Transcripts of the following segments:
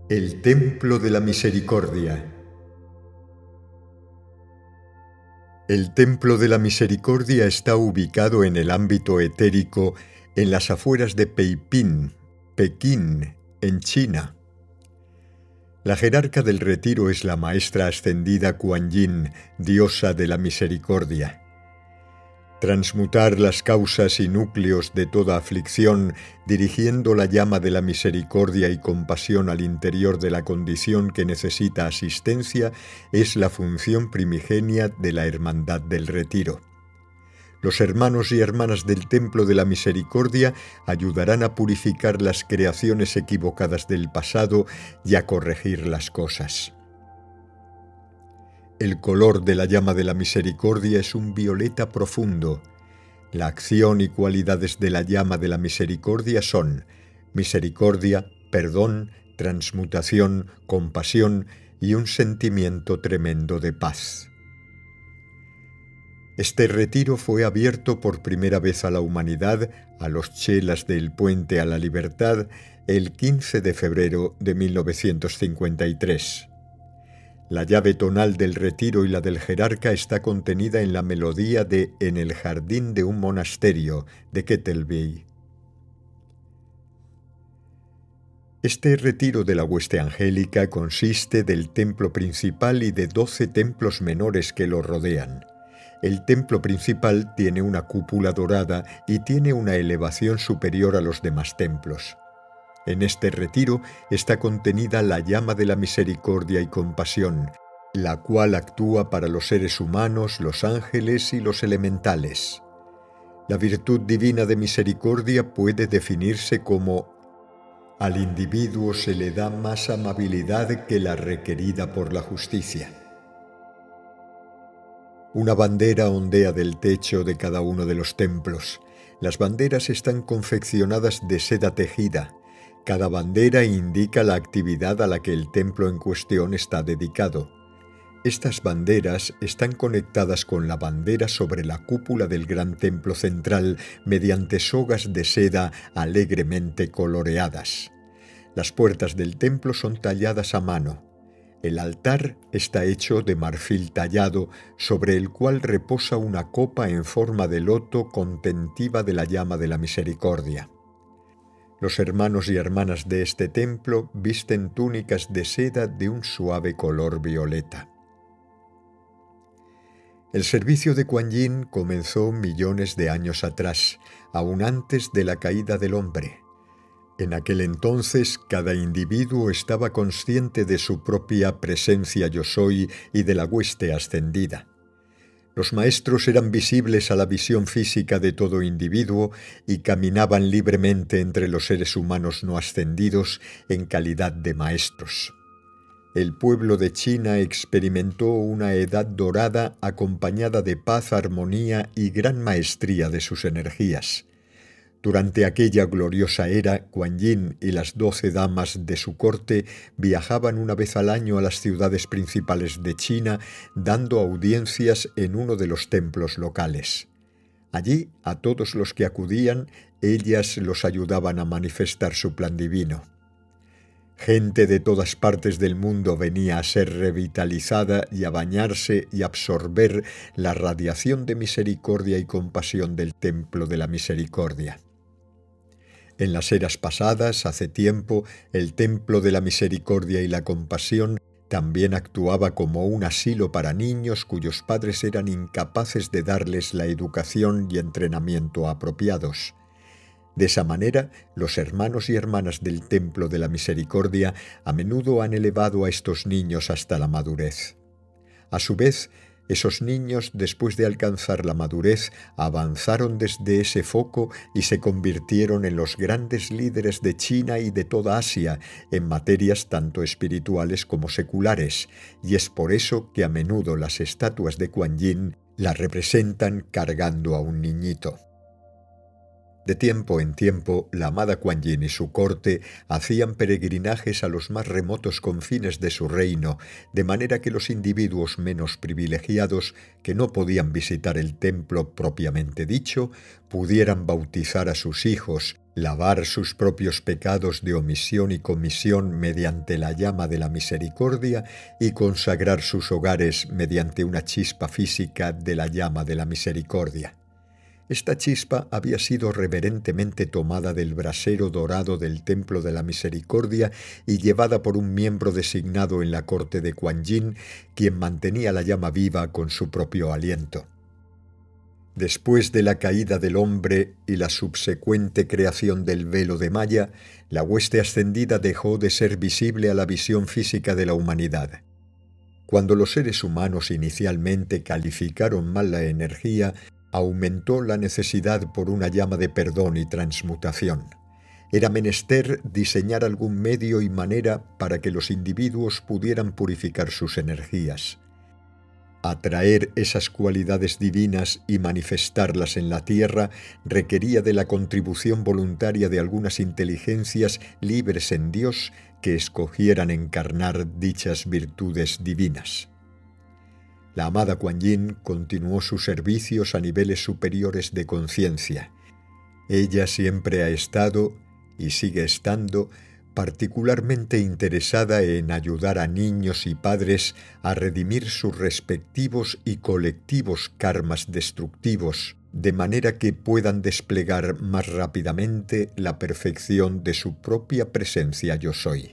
El Templo de la Misericordia. El Templo de la Misericordia está ubicado en el ámbito etérico en las afueras de Peipín, Pekín, en China. La jerarca del retiro es la maestra ascendida Kuan Yin, diosa de la misericordia. Transmutar las causas y núcleos de toda aflicción, dirigiendo la llama de la misericordia y compasión al interior de la condición que necesita asistencia, es la función primigenia de la Hermandad del Retiro. Los hermanos y hermanas del Templo de la Misericordia ayudarán a purificar las creaciones equivocadas del pasado y a corregir las cosas. El color de la llama de la misericordia es un violeta profundo. La acción y cualidades de la llama de la misericordia son misericordia, perdón, transmutación, compasión y un sentimiento tremendo de paz. Este retiro fue abierto por primera vez a la humanidad, a los chelas del Puente a la Libertad, el 15 de febrero de 1953. La llave tonal del retiro y la del jerarca está contenida en la melodía de En el jardín de un monasterio, de Kettleby. Este retiro de la hueste angélica consiste del templo principal y de 12 templos menores que lo rodean. El templo principal tiene una cúpula dorada y tiene una elevación superior a los demás templos. En este retiro está contenida la llama de la misericordia y compasión, la cual actúa para los seres humanos, los ángeles y los elementales. La virtud divina de misericordia puede definirse como: al individuo se le da más amabilidad que la requerida por la justicia. Una bandera ondea del techo de cada uno de los templos. Las banderas están confeccionadas de seda tejida. Cada bandera indica la actividad a la que el templo en cuestión está dedicado. Estas banderas están conectadas con la bandera sobre la cúpula del gran templo central mediante sogas de seda alegremente coloreadas. Las puertas del templo son talladas a mano. El altar está hecho de marfil tallado, sobre el cual reposa una copa en forma de loto contentiva de la llama de la misericordia. Los hermanos y hermanas de este templo visten túnicas de seda de un suave color violeta. El servicio de Kuan Yin comenzó millones de años atrás, aún antes de la caída del hombre. En aquel entonces, cada individuo estaba consciente de su propia presencia yo soy y de la hueste ascendida. Los maestros eran visibles a la visión física de todo individuo y caminaban libremente entre los seres humanos no ascendidos en calidad de maestros. El pueblo de China experimentó una edad dorada acompañada de paz, armonía y gran maestría de sus energías. Durante aquella gloriosa era, Kuan Yin y las 12 damas de su corte viajaban una vez al año a las ciudades principales de China, dando audiencias en uno de los templos locales. Allí, a todos los que acudían, ellas los ayudaban a manifestar su plan divino. Gente de todas partes del mundo venía a ser revitalizada y a bañarse y absorber la radiación de misericordia y compasión del Templo de la Misericordia. En las eras pasadas, hace tiempo, el Templo de la Misericordia y la Compasión también actuaba como un asilo para niños cuyos padres eran incapaces de darles la educación y entrenamiento apropiados. De esa manera, los hermanos y hermanas del Templo de la Misericordia a menudo han elevado a estos niños hasta la madurez. A su vez, esos niños, después de alcanzar la madurez, avanzaron desde ese foco y se convirtieron en los grandes líderes de China y de toda Asia, en materias tanto espirituales como seculares, y es por eso que a menudo las estatuas de Kuan Yin la representan cargando a un niñito. De tiempo en tiempo, la amada Kuan Yin y su corte hacían peregrinajes a los más remotos confines de su reino, de manera que los individuos menos privilegiados, que no podían visitar el templo propiamente dicho, pudieran bautizar a sus hijos, lavar sus propios pecados de omisión y comisión mediante la llama de la misericordia y consagrar sus hogares mediante una chispa física de la llama de la misericordia. Esta chispa había sido reverentemente tomada del brasero dorado del Templo de la Misericordia y llevada por un miembro designado en la corte de Kuan Yin, quien mantenía la llama viva con su propio aliento. Después de la caída del hombre y la subsecuente creación del velo de Maya, la hueste ascendida dejó de ser visible a la visión física de la humanidad. Cuando los seres humanos inicialmente calificaron mal la energía, aumentó la necesidad por una llama de perdón y transmutación. Era menester diseñar algún medio y manera para que los individuos pudieran purificar sus energías. Atraer esas cualidades divinas y manifestarlas en la tierra requería de la contribución voluntaria de algunas inteligencias libres en Dios que escogieran encarnar dichas virtudes divinas. La amada Kuan Yin continuó sus servicios a niveles superiores de conciencia. Ella siempre ha estado, y sigue estando, particularmente interesada en ayudar a niños y padres a redimir sus respectivos y colectivos karmas destructivos, de manera que puedan desplegar más rápidamente la perfección de su propia presencia Yo Soy.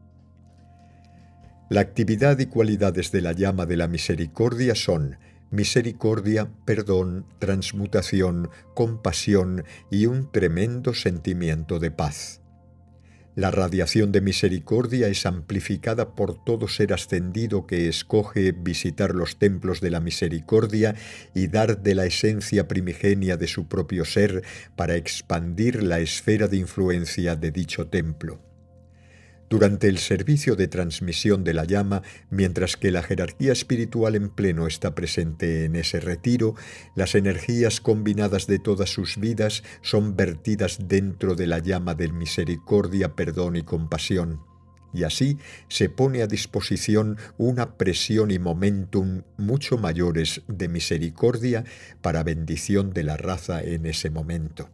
La actividad y cualidades de la llama de la misericordia son misericordia, perdón, transmutación, compasión y un tremendo sentimiento de paz. La radiación de misericordia es amplificada por todo ser ascendido que escoge visitar los templos de la misericordia y dar de la esencia primigenia de su propio ser para expandir la esfera de influencia de dicho templo. Durante el servicio de transmisión de la llama, mientras que la jerarquía espiritual en pleno está presente en ese retiro, las energías combinadas de todas sus vidas son vertidas dentro de la llama de misericordia, perdón y compasión. Y así se pone a disposición una presión y momentum mucho mayores de misericordia para bendición de la raza en ese momento.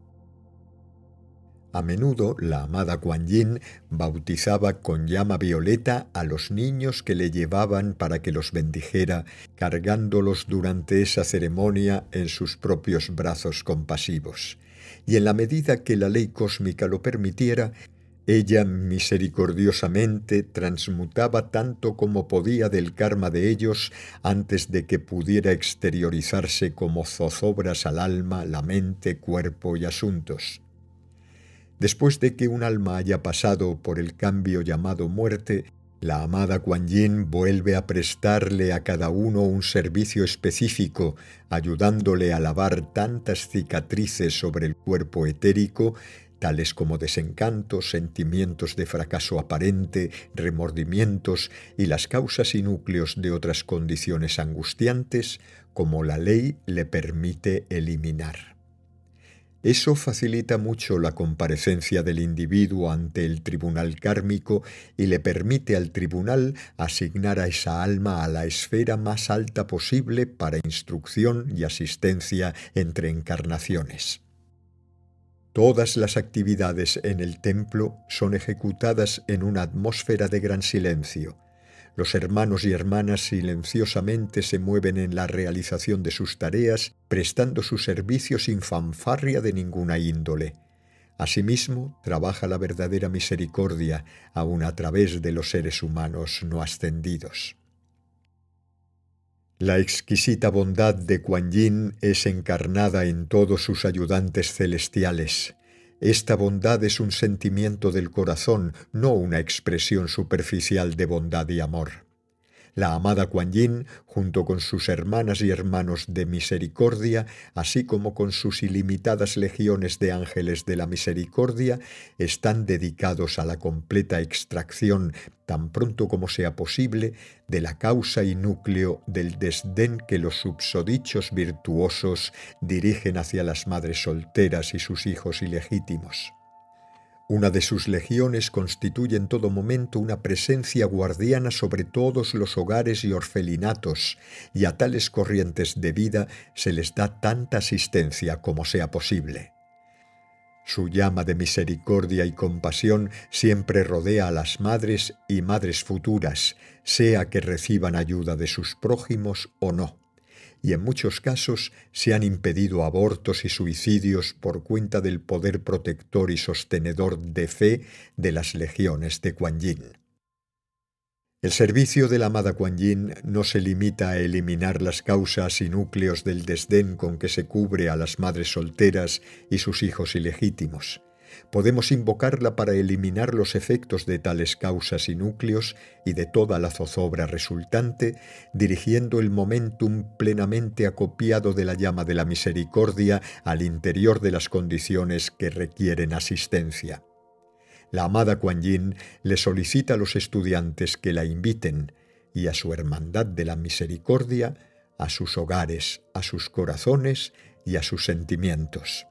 A menudo la amada Kuan Yin bautizaba con llama violeta a los niños que le llevaban para que los bendijera, cargándolos durante esa ceremonia en sus propios brazos compasivos. Y en la medida que la ley cósmica lo permitiera, ella misericordiosamente transmutaba tanto como podía del karma de ellos antes de que pudiera exteriorizarse como zozobras al alma, la mente, cuerpo y asuntos. Después de que un alma haya pasado por el cambio llamado muerte, la amada Kuan Yin vuelve a prestarle a cada uno un servicio específico, ayudándole a lavar tantas cicatrices sobre el cuerpo etérico, tales como desencantos, sentimientos de fracaso aparente, remordimientos y las causas y núcleos de otras condiciones angustiantes, como la ley le permite eliminar. Eso facilita mucho la comparecencia del individuo ante el tribunal kármico y le permite al tribunal asignar a esa alma a la esfera más alta posible para instrucción y asistencia entre encarnaciones. Todas las actividades en el templo son ejecutadas en una atmósfera de gran silencio. Los hermanos y hermanas silenciosamente se mueven en la realización de sus tareas, prestando su servicio sin fanfarria de ninguna índole. Asimismo, trabaja la verdadera misericordia, aun a través de los seres humanos no ascendidos. La exquisita bondad de Kuan Yin es encarnada en todos sus ayudantes celestiales. Esta bondad es un sentimiento del corazón, no una expresión superficial de bondad y amor. La amada Kuan Yin, junto con sus hermanas y hermanos de misericordia, así como con sus ilimitadas legiones de ángeles de la misericordia, están dedicados a la completa extracción, tan pronto como sea posible, de la causa y núcleo del desdén que los susodichos virtuosos dirigen hacia las madres solteras y sus hijos ilegítimos. Una de sus legiones constituye en todo momento una presencia guardiana sobre todos los hogares y orfelinatos, y a tales corrientes de vida se les da tanta asistencia como sea posible. Su llama de misericordia y compasión siempre rodea a las madres y madres futuras, sea que reciban ayuda de sus prójimos o no, y en muchos casos se han impedido abortos y suicidios por cuenta del poder protector y sostenedor de fe de las legiones de Kuan Yin. El servicio de la amada Kuan Yin no se limita a eliminar las causas y núcleos del desdén con que se cubre a las madres solteras y sus hijos ilegítimos. Podemos invocarla para eliminar los efectos de tales causas y núcleos y de toda la zozobra resultante, dirigiendo el momentum plenamente acopiado de la llama de la misericordia al interior de las condiciones que requieren asistencia. La amada Kuan Yin le solicita a los estudiantes que la inviten y a su hermandad de la misericordia, a sus hogares, a sus corazones y a sus sentimientos.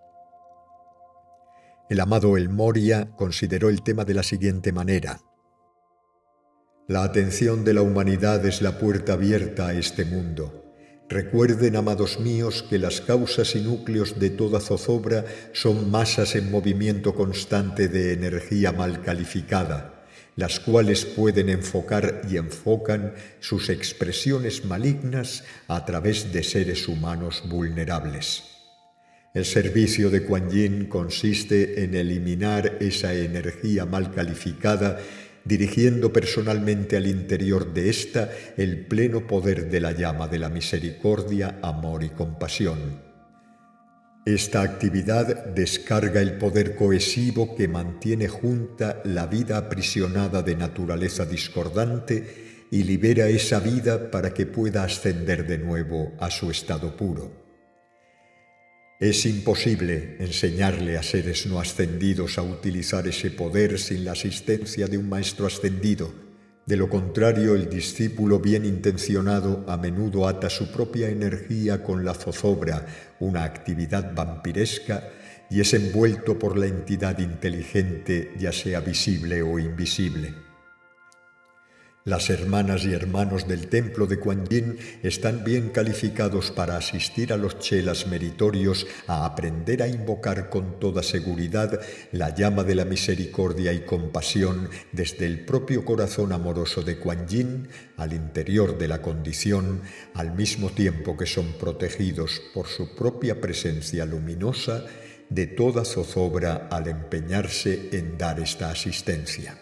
El amado El Moria consideró el tema de la siguiente manera: la atención de la humanidad es la puerta abierta a este mundo. Recuerden, amados míos, que las causas y núcleos de toda zozobra son masas en movimiento constante de energía mal calificada, las cuales pueden enfocar y enfocan sus expresiones malignas a través de seres humanos vulnerables. El servicio de Kuan Yin consiste en eliminar esa energía mal calificada, dirigiendo personalmente al interior de ésta el pleno poder de la llama de la misericordia, amor y compasión. Esta actividad descarga el poder cohesivo que mantiene junta la vida aprisionada de naturaleza discordante y libera esa vida para que pueda ascender de nuevo a su estado puro. Es imposible enseñarle a seres no ascendidos a utilizar ese poder sin la asistencia de un maestro ascendido. De lo contrario, el discípulo bien intencionado a menudo ata su propia energía con la zozobra, una actividad vampiresca, y es envuelto por la entidad inteligente, ya sea visible o invisible. Las hermanas y hermanos del templo de Kuan Yin están bien calificados para asistir a los chelas meritorios a aprender a invocar con toda seguridad la llama de la misericordia y compasión desde el propio corazón amoroso de Kuan Yin al interior de la condición, al mismo tiempo que son protegidos por su propia presencia luminosa de toda zozobra al empeñarse en dar esta asistencia.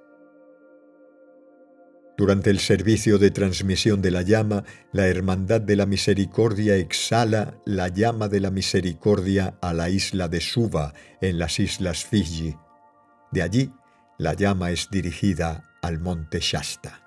Durante el servicio de transmisión de la llama, la Hermandad de la Misericordia exhala la llama de la misericordia a la isla de Suva, en las Islas Fiji. De allí, la llama es dirigida al monte Shasta.